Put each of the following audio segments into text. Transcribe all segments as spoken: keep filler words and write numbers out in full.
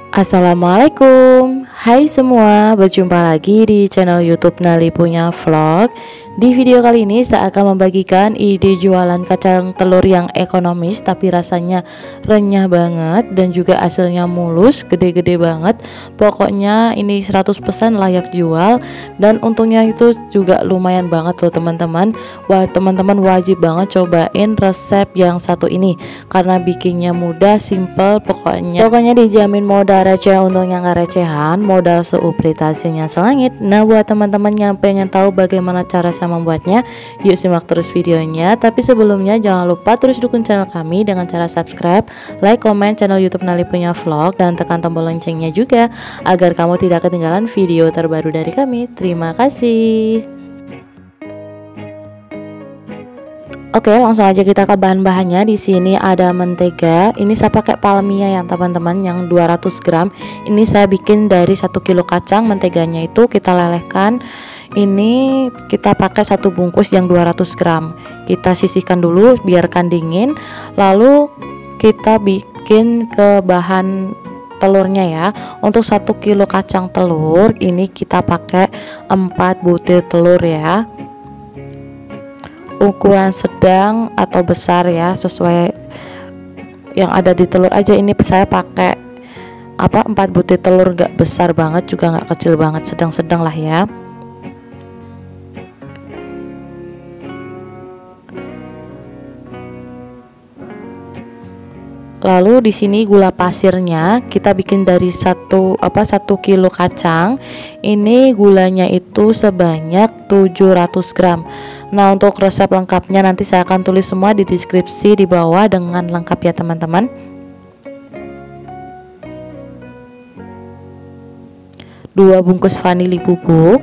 Assalamualaikum, hai semua, berjumpa lagi di channel YouTube Nali Punya Vlog. Di video kali ini saya akan membagikan ide jualan kacang telur yang ekonomis tapi rasanya renyah banget dan juga hasilnya mulus, gede-gede banget. Pokoknya ini seratus persen layak jual dan untungnya itu juga lumayan banget loh teman-teman. Wah, teman-teman wajib banget cobain resep yang satu ini karena bikinnya mudah, simple, pokoknya pokoknya dijamin modal receh, untungnya nggak recehan, modal seuprit hasilnya selangit. Nah, buat teman-teman yang pengen tahu bagaimana cara saya membuatnya, yuk simak terus videonya. Tapi sebelumnya jangan lupa terus dukung channel kami dengan cara subscribe, like, komen channel YouTube Nali Punya Vlog, dan tekan tombol loncengnya juga agar kamu tidak ketinggalan video terbaru dari kami. Terima kasih. Oke, langsung aja kita ke bahan-bahannya. Di sini ada mentega. Ini saya pakai palmia ya teman-teman, yang dua ratus gram. Ini saya bikin dari satu kilo kacang. Menteganya itu kita lelehkan. Ini kita pakai satu bungkus yang dua ratus gram. Kita sisihkan dulu, biarkan dingin. Lalu kita bikin ke bahan telurnya ya. Untuk satu kilo kacang telur ini kita pakai empat butir telur ya, ukuran sedang atau besar ya, sesuai yang ada di telur aja. Ini saya pakai apa empat butir telur, nggak besar banget juga nggak kecil banget, sedang-sedang lah ya. Lalu di sini gula pasirnya kita bikin dari satu apa satu kilo kacang. Ini gulanya itu sebanyak tujuh ratus gram. Nah, untuk resep lengkapnya nanti saya akan tulis semua di deskripsi di bawah dengan lengkap ya teman-teman. Dua bungkus vanili bubuk.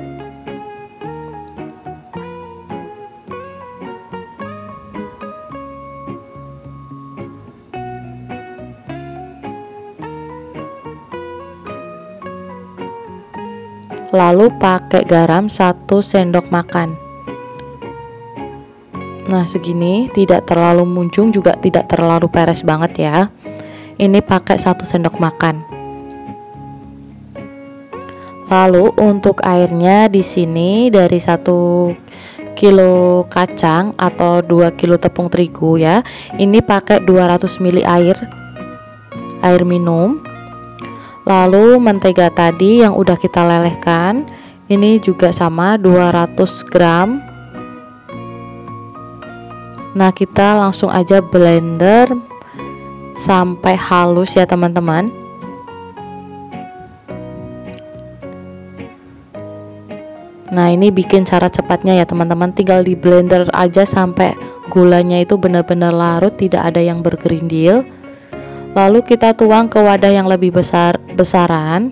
Lalu pakai garam satu sendok makan. Nah, segini, tidak terlalu munjung juga tidak terlalu peres banget ya. Ini pakai satu sendok makan. Lalu untuk airnya di sini dari satu kilo kacang atau dua kilo tepung terigu ya. Ini pakai dua ratus mililiter air. Air minum. Lalu mentega tadi yang udah kita lelehkan, ini juga sama dua ratus gram. Nah, kita langsung aja blender sampai halus ya teman-teman. Nah, ini bikin cara cepatnya ya teman-teman, tinggal di blender aja sampai gulanya itu benar-benar larut, tidak ada yang bergerindil. Lalu kita tuang ke wadah yang lebih besar besaran.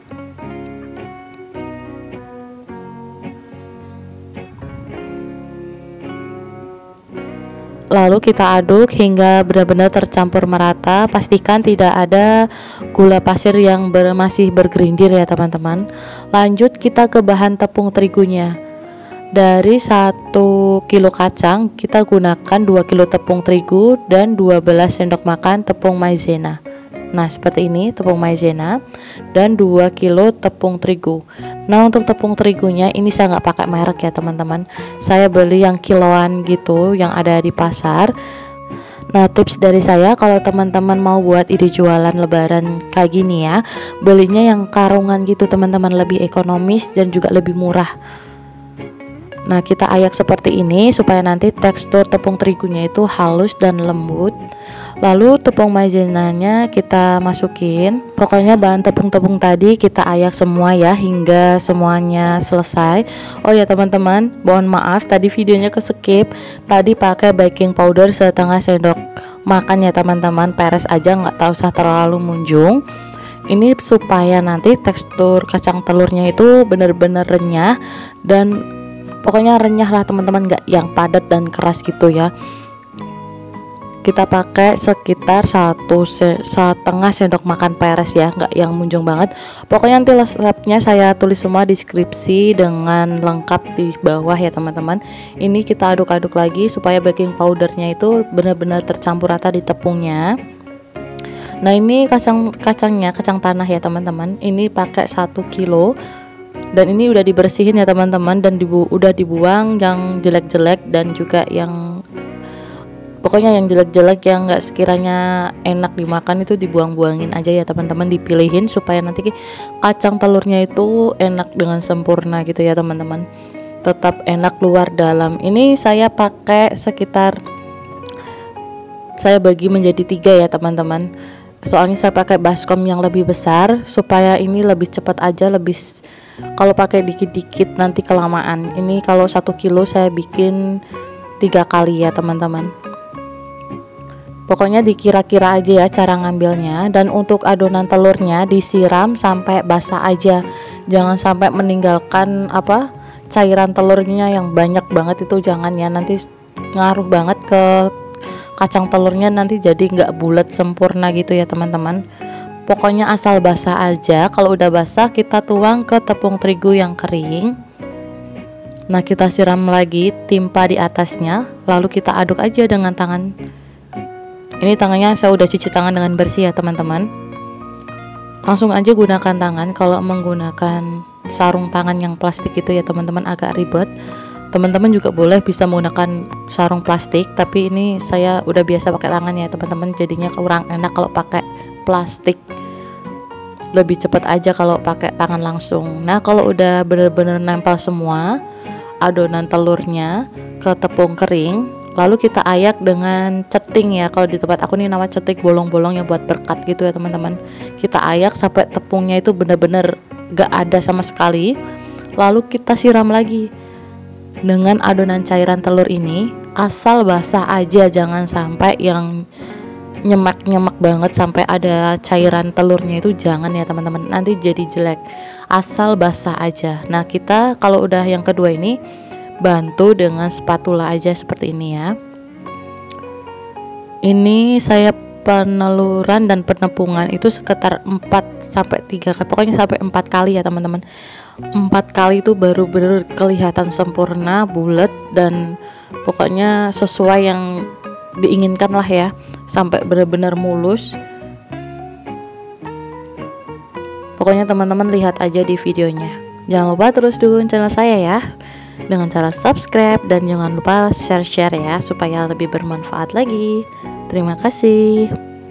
Lalu kita aduk hingga benar-benar tercampur merata. Pastikan tidak ada gula pasir yang ber, masih bergerindir ya teman-teman. Lanjut kita ke bahan tepung terigunya. Dari satu kilo kacang kita gunakan dua kilo tepung terigu dan dua belas sendok makan tepung maizena. Nah, seperti ini tepung maizena dan dua kilo tepung terigu. Nah, untuk tepung terigunya ini saya nggak pakai merek ya teman-teman. Saya beli yang kiloan gitu yang ada di pasar. Nah, tips dari saya kalau teman-teman mau buat ide jualan lebaran kayak gini ya, belinya yang karungan gitu teman-teman, lebih ekonomis dan juga lebih murah. Nah, kita ayak seperti ini supaya nanti tekstur tepung terigunya itu halus dan lembut. Lalu tepung maizenanya kita masukin. Pokoknya bahan tepung-tepung tadi kita ayak semua ya hingga semuanya selesai. Oh ya teman-teman, mohon maaf tadi videonya ke skip. Tadi pakai baking powder setengah sendok makan ya teman-teman, peres aja, nggak tahu usah terlalu munjung. Ini supaya nanti tekstur kacang telurnya itu benar-benar renyah dan pokoknya renyah lah teman-teman, nggak yang padat dan keras gitu ya. Kita pakai sekitar satu setengah sendok makan peres ya, nggak yang munjung banget. Pokoknya nanti resepnya saya tulis semua di deskripsi dengan lengkap di bawah ya teman-teman. Ini kita aduk-aduk lagi supaya baking powdernya itu benar-benar tercampur rata di tepungnya. Nah ini kacang kacangnya kacang tanah ya teman-teman, ini pakai satu kilo dan ini udah dibersihin ya teman-teman, dan dibu udah dibuang yang jelek-jelek dan juga yang pokoknya yang jelek-jelek yang nggak sekiranya enak dimakan itu dibuang-buangin aja ya teman-teman, dipilihin supaya nanti kacang telurnya itu enak dengan sempurna gitu ya teman-teman, tetap enak luar dalam. Ini saya pakai sekitar, saya bagi menjadi tiga ya teman-teman, soalnya saya pakai baskom yang lebih besar supaya ini lebih cepat aja, lebih kalau pakai dikit-dikit nanti kelamaan. Ini kalau satu kilo saya bikin tiga kali ya teman-teman. Pokoknya dikira-kira aja ya cara ngambilnya. Dan untuk adonan telurnya disiram sampai basah aja, jangan sampai meninggalkan apa cairan telurnya yang banyak banget, itu jangan ya, nanti ngaruh banget ke kacang telurnya, nanti jadi nggak bulat sempurna gitu ya teman-teman. Pokoknya asal basah aja. Kalau udah basah kita tuang ke tepung terigu yang kering. Nah kita siram lagi, timpa di atasnya, lalu kita aduk aja dengan tangan. Ini tangannya saya udah cuci tangan dengan bersih ya teman-teman. Langsung aja gunakan tangan. Kalau menggunakan sarung tangan yang plastik itu ya teman-teman agak ribet. Teman-teman juga boleh bisa menggunakan sarung plastik, tapi ini saya udah biasa pakai tangan ya teman-teman, jadinya kurang enak kalau pakai plastik. Lebih cepat aja kalau pakai tangan langsung. Nah kalau udah bener-bener nempel semua adonan telurnya ke tepung kering, lalu kita ayak dengan ceting ya. Kalau di tempat aku nih nama ceting bolong-bolong yang buat berkat gitu ya teman-teman. Kita ayak sampai tepungnya itu bener-bener gak ada sama sekali. Lalu kita siram lagi dengan adonan cairan telur ini, asal basah aja, jangan sampai yang nyemak-nyemak banget sampai ada cairan telurnya, itu jangan ya teman-teman, nanti jadi jelek. Asal basah aja. Nah kita kalau udah yang kedua ini bantu dengan spatula aja seperti ini ya. Ini saya peneluran dan penepungan itu sekitar empat sampai tiga kali, pokoknya sampai empat kali ya teman-teman. Empat kali itu baru bener kelihatan sempurna, bulat, dan pokoknya sesuai yang diinginkan lah ya, sampai bener-bener mulus. Pokoknya teman-teman lihat aja di videonya. Jangan lupa terus dukung channel saya ya dengan cara subscribe, dan jangan lupa share-share ya supaya lebih bermanfaat lagi. Terima kasih.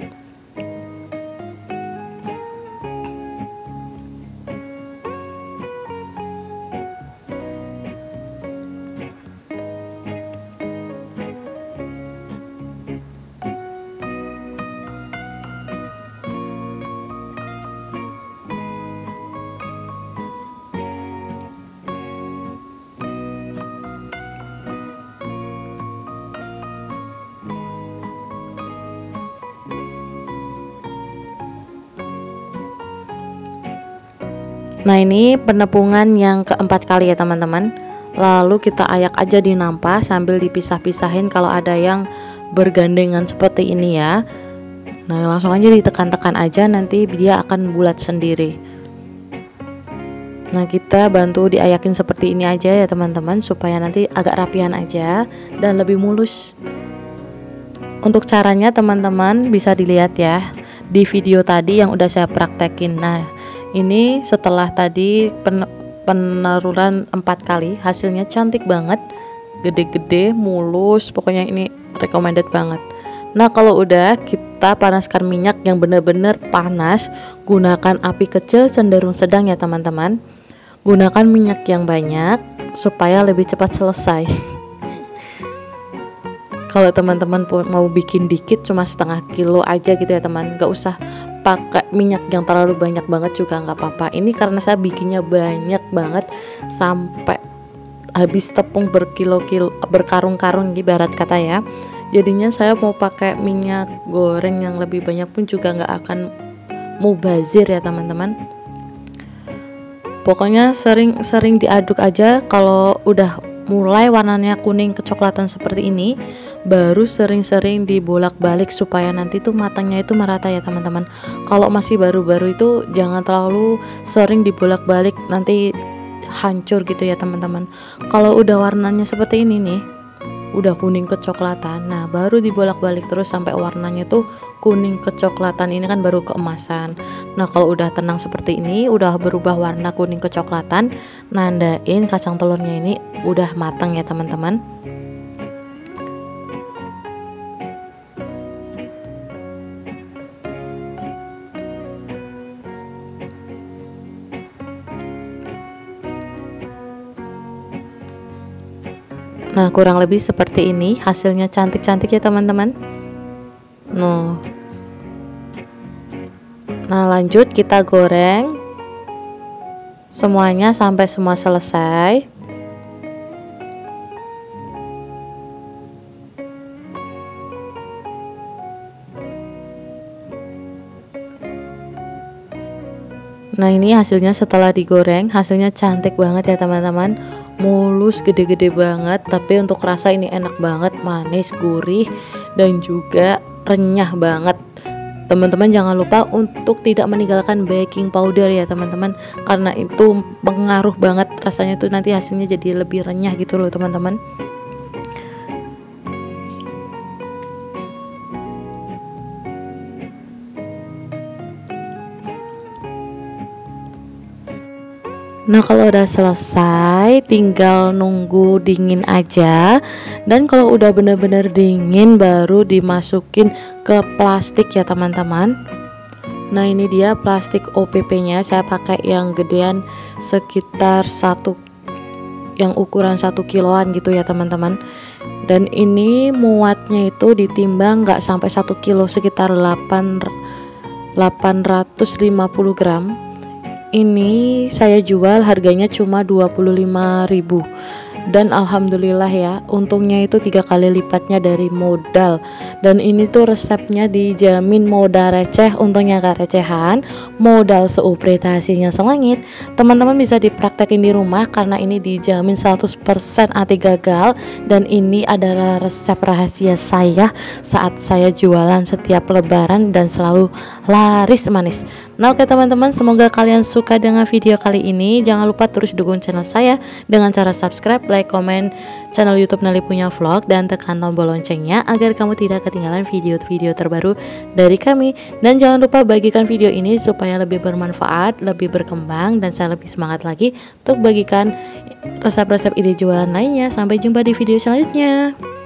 Nah ini penepungan yang keempat kali ya teman-teman. Lalu kita ayak aja di nampa sambil dipisah-pisahin kalau ada yang bergandengan seperti ini ya. Nah langsung aja ditekan-tekan aja, nanti dia akan bulat sendiri. Nah kita bantu diayakin seperti ini aja ya teman-teman, supaya nanti agak rapian aja dan lebih mulus. Untuk caranya teman-teman bisa dilihat ya di video tadi yang udah saya praktekin. Nah ini setelah tadi pen peneruran empat kali, hasilnya cantik banget, gede-gede, mulus, pokoknya ini recommended banget. Nah kalau udah, kita panaskan minyak yang benar-benar panas. Gunakan api kecil cenderung sedang ya teman-teman. Gunakan minyak yang banyak supaya lebih cepat selesai. Kalau teman-teman mau bikin dikit, cuma setengah kilo aja gitu ya teman, gak usah pakai minyak yang terlalu banyak banget juga nggak apa-apa. Ini karena saya bikinnya banyak banget sampai habis tepung berkilo-kilo, berkarung-karung ibarat kata ya, jadinya saya mau pakai minyak goreng yang lebih banyak pun juga nggak akan mubazir ya teman-teman. Pokoknya sering-sering diaduk aja. Kalau udah mulai warnanya kuning kecoklatan seperti ini, baru sering-sering dibolak-balik supaya nanti tuh matangnya itu merata ya teman-teman. Kalau masih baru-baru itu jangan terlalu sering dibolak-balik, nanti hancur gitu ya teman-teman. Kalau udah warnanya seperti ini nih, udah kuning kecoklatan. Nah, baru dibolak-balik terus sampai warnanya tuh kuning kecoklatan. Ini kan baru keemasan. Nah, kalau udah tenang seperti ini, udah berubah warna kuning kecoklatan, nandain kacang telurnya ini udah matang ya teman-teman. Nah, kurang lebih seperti ini, hasilnya cantik-cantik ya teman-teman. Nah, nah lanjut kita goreng semuanya sampai semua selesai. Nah, ini hasilnya setelah digoreng, hasilnya cantik banget ya teman-teman, mulus, gede-gede banget. Tapi untuk rasa ini enak banget, manis, gurih, dan juga renyah banget. Teman-teman jangan lupa untuk tidak meninggalkan baking powder ya teman-teman, karena itu pengaruh banget rasanya tuh, nanti hasilnya jadi lebih renyah gitu loh teman-teman. Nah, kalau udah selesai tinggal nunggu dingin aja. Dan kalau udah bener-bener dingin baru dimasukin ke plastik ya teman-teman. Nah, ini dia plastik O P P nya, saya pakai yang gedean sekitar satu, yang ukuran satu kiloan gitu ya teman-teman. Dan ini muatnya itu ditimbang nggak sampai satu kilo, sekitar delapan ratus lima puluh gram. Ini saya jual harganya cuma dua puluh lima ribu. Dan alhamdulillah ya, untungnya itu tiga kali lipatnya dari modal. Dan ini tuh resepnya dijamin modal receh, untungnya gak recehan, modal seupretasinya selangit. Teman-teman bisa dipraktekin di rumah karena ini dijamin seratus persen anti gagal. Dan ini adalah resep rahasia saya saat saya jualan setiap lebaran dan selalu laris manis. Nah, oke teman-teman, semoga kalian suka dengan video kali ini. Jangan lupa terus dukung channel saya dengan cara subscribe, like, komen channel YouTube Nelly Punya Vlog, dan tekan tombol loncengnya agar kamu tidak ketinggalan video-video terbaru dari kami. Dan jangan lupa bagikan video ini supaya lebih bermanfaat, lebih berkembang, dan saya lebih semangat lagi untuk bagikan resep-resep ide jualan lainnya. Sampai jumpa di video selanjutnya.